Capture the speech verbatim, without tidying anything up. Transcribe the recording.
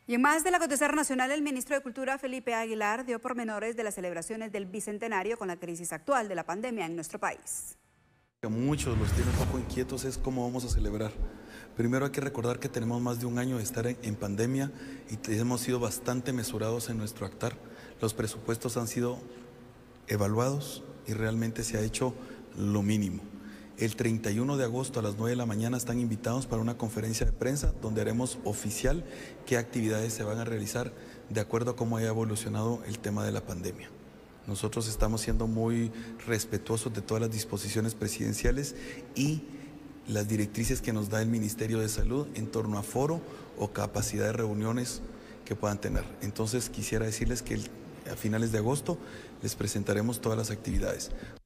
Y en más del acontecer nacional, el ministro de Cultura, Felipe Aguilar, dio pormenores de las celebraciones del Bicentenario con la crisis actual de la pandemia en nuestro país. A muchos los tiene un poco inquietos es cómo vamos a celebrar. Primero hay que recordar que tenemos más de un año de estar en, en pandemia y hemos sido bastante mesurados en nuestro actar. Los presupuestos han sido evaluados y realmente se ha hecho lo mínimo. El treinta y uno de agosto a las nueve de la mañana están invitados para una conferencia de prensa donde haremos oficial qué actividades se van a realizar de acuerdo a cómo haya evolucionado el tema de la pandemia. Nosotros estamos siendo muy respetuosos de todas las disposiciones presidenciales y las directrices que nos da el Ministerio de Salud en torno a foro o capacidad de reuniones que puedan tener. Entonces quisiera decirles que el, a finales de agosto les presentaremos todas las actividades.